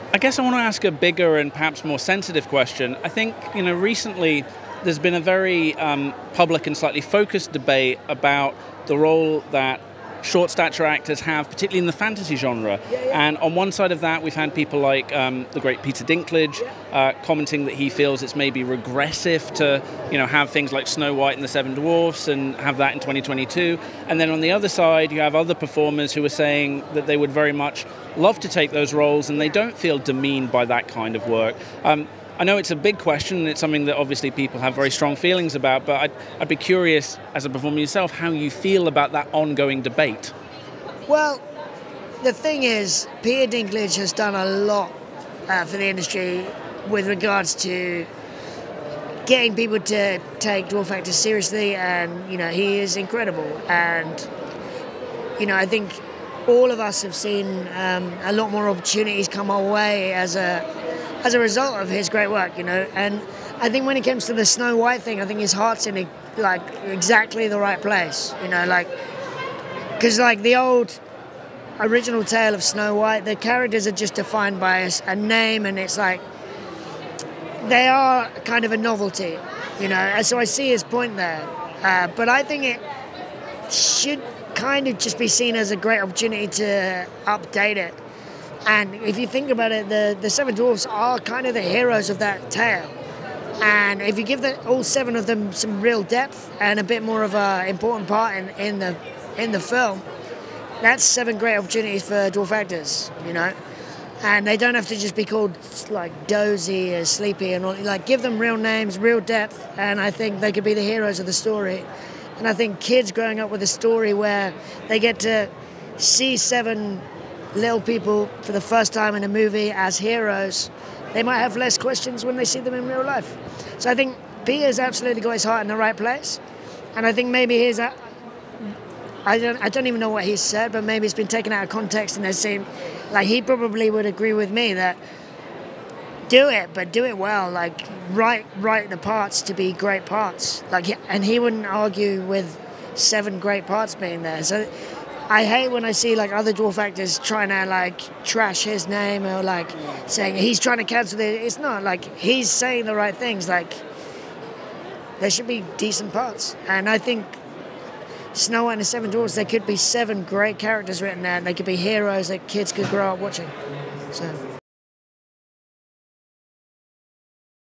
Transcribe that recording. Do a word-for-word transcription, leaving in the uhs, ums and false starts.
I guess I want to ask a bigger and perhaps more sensitive question. I think, you know, recently there's been a very um, public and slightly focused debate about the role that short stature actors have, particularly in the fantasy genre. Yeah, yeah. And on one side of that, we've had people like um, the great Peter Dinklage uh, commenting that he feels it's maybe regressive to, you know, have things like Snow White and the Seven Dwarfs and have that in twenty twenty-two. And then on the other side, you have other performers who are saying that they would very much love to take those roles and they don't feel demeaned by that kind of work. Um, I know it's a big question and it's something that obviously people have very strong feelings about, but I'd, I'd be curious, as a performer yourself, how you feel about that ongoing debate. Well, the thing is, Peter Dinklage has done a lot uh, for the industry with regards to getting people to take dwarf actors seriously, and, you know, he is incredible. And, you know, I think all of us have seen um, a lot more opportunities come our way as a as a result of his great work, you know. And I think when it comes to the Snow White thing, I think his heart's in like exactly the right place, you know, like, because like the old original tale of Snow White, the characters are just defined by a, a name, and it's like they are kind of a novelty, you know. And so I see his point there, uh, but I think it should kind of just be seen as a great opportunity to update it. And if you think about it, the, the Seven Dwarfs are kind of the heroes of that tale. And if you give the, all seven of them some real depth and a bit more of an important part in, in the in the film, that's seven great opportunities for dwarf actors, you know. And they don't have to just be called like dozy or sleepy and all. Like, give them real names, real depth, and I think they could be the heroes of the story. And I think kids growing up with a story where they get to see seven little people for the first time in a movie as heroes, they might have less questions when they see them in real life. So I think Peter's absolutely got his heart in the right place, and I think maybe his I don't I don't even know what he said, but maybe it's been taken out of context, and they seem like he probably would agree with me that do it, but do it well. Like, write write the parts to be great parts. Like, and he wouldn't argue with seven great parts being there. So I hate when I see like other dwarf actors trying to like trash his name or like saying he's trying to cancel it. It's not like he's saying the right things. Like, there should be decent parts, and I think Snow White and the Seven Dwarfs, there could be seven great characters written there, and they could be heroes that kids could grow up watching. So.